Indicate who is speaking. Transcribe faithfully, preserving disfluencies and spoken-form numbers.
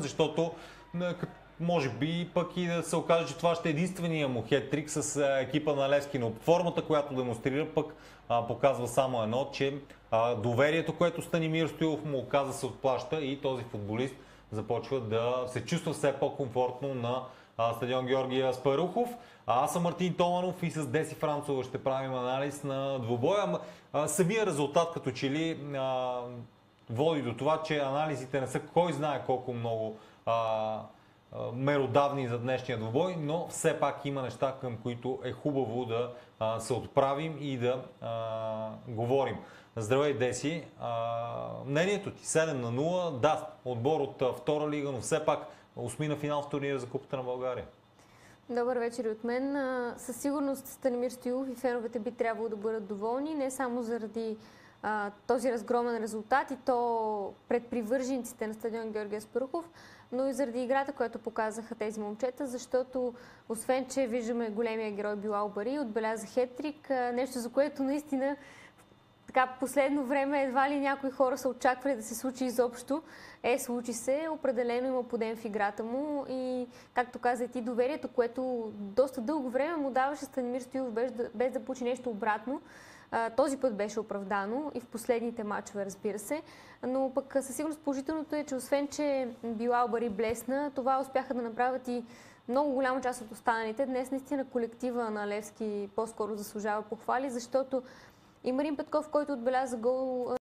Speaker 1: защото може би пък и да се окаже, че това ще е единствения му хет-трик с екипа на Левски, но формата, която демонстрира, пък а, показва само едно, че а, доверието, което Станимир Стоилов му оказа, се отплаща и този футболист започва да се чувства все по-комфортно на а, стадион Георги Аспарухов. А аз съм Мартин Томанов и с Деси Францова ще правим анализ на двубоя. А, самия резултат като че ли а, води до това, че анализите не са кой знае колко много а, меродавни за днешния двубой, но все пак има неща, към които е хубаво да а, се отправим и да а, говорим. Здравей, Деси. А, мнението ти седем на нула, да, отбор от а, втора лига, но все пак осми финал в турнира за Купата на България.
Speaker 2: Добър вечер от мен. Със сигурност Станимир Стоилов и феновете би трябвало да бъдат доволни, не само заради а, този разгромен резултат и то пред привържениците на стадион Георги Аспарухов, но и заради играта, която показаха тези момчета, защото освен, че виждаме големия герой Билал Бари, отбеляза хет-трик, нещо за което наистина така последно време едва ли някои хора са очаквали да се случи изобщо. Е, случи се, определено има подем в играта му и, както каза и ти, доверието, което доста дълго време му даваше Станимир Стоилов без да, без да получи нещо обратно. Този път беше оправдано и в последните матчове, разбира се. Но пък със сигурност положителното е, че освен, че Билал Бари блесна, това успяха да направят и много голяма част от останалите. Днес наистина колектива на Левски по-скоро заслужава похвали, защото и Марин Петков, който отбеляза гол